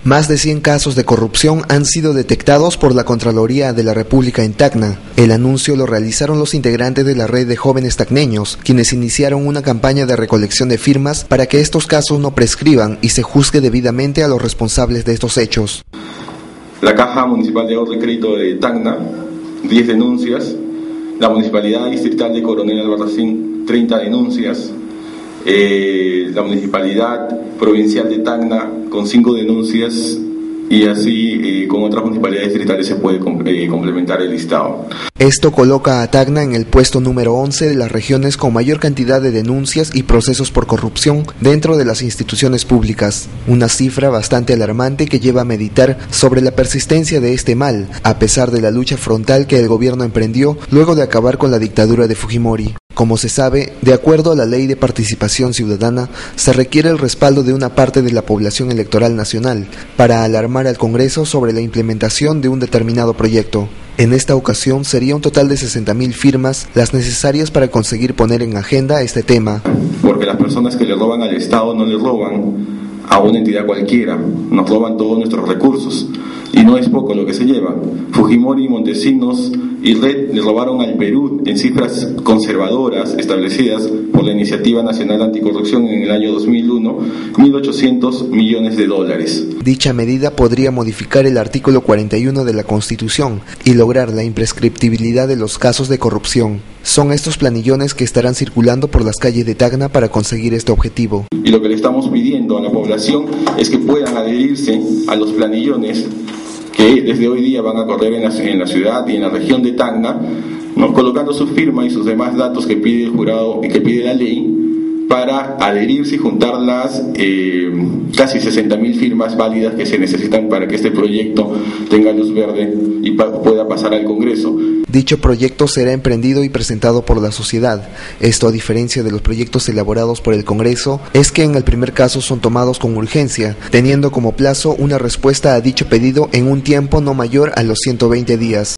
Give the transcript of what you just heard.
Más de 100 casos de corrupción han sido detectados por la Contraloría de la República en Tacna. El anuncio lo realizaron los integrantes de la red de jóvenes tacneños, quienes iniciaron una campaña de recolección de firmas para que estos casos no prescriban y se juzgue debidamente a los responsables de estos hechos. La Caja Municipal de Ahorro y Crédito de Tacna, 10 denuncias. La Municipalidad Distrital de Coronel Albarracín, 30 denuncias. La Municipalidad Provincial de Tacna con 5 denuncias, y así con otras municipalidades distritales se puede complementar el listado. Esto coloca a Tacna en el puesto número 11 de las regiones con mayor cantidad de denuncias y procesos por corrupción dentro de las instituciones públicas, una cifra bastante alarmante que lleva a meditar sobre la persistencia de este mal, a pesar de la lucha frontal que el gobierno emprendió luego de acabar con la dictadura de Fujimori. Como se sabe, de acuerdo a la Ley de Participación Ciudadana, se requiere el respaldo de una parte de la población electoral nacional para alarmar al Congreso sobre la implementación de un determinado proyecto. En esta ocasión sería un total de 60.000 firmas las necesarias para conseguir poner en agenda este tema. Porque las personas que le roban al Estado no le roban a una entidad cualquiera, nos roban todos nuestros recursos. Y no es poco lo que se lleva. Fujimori, Montesinos y Red le robaron al Perú en cifras conservadoras establecidas por la Iniciativa Nacional Anticorrupción en el año 2001, 1.800 millones de dólares. Dicha medida podría modificar el artículo 41 de la Constitución y lograr la imprescriptibilidad de los casos de corrupción. Son estos planillones que estarán circulando por las calles de Tacna para conseguir este objetivo. Y lo que le estamos pidiendo a la población es que puedan adherirse a los planillones que desde hoy día van a correr en la ciudad y en la región de Tacna, ¿no?, colocando su firma y sus demás datos que pide el jurado y que pide la ley, para adherirse y juntar las casi 60.000 firmas válidas que se necesitan para que este proyecto tenga luz verde y pueda pasar al Congreso. Dicho proyecto será emprendido y presentado por la sociedad. Esto, a diferencia de los proyectos elaborados por el Congreso, es que en el primer caso son tomados con urgencia, teniendo como plazo una respuesta a dicho pedido en un tiempo no mayor a los 120 días.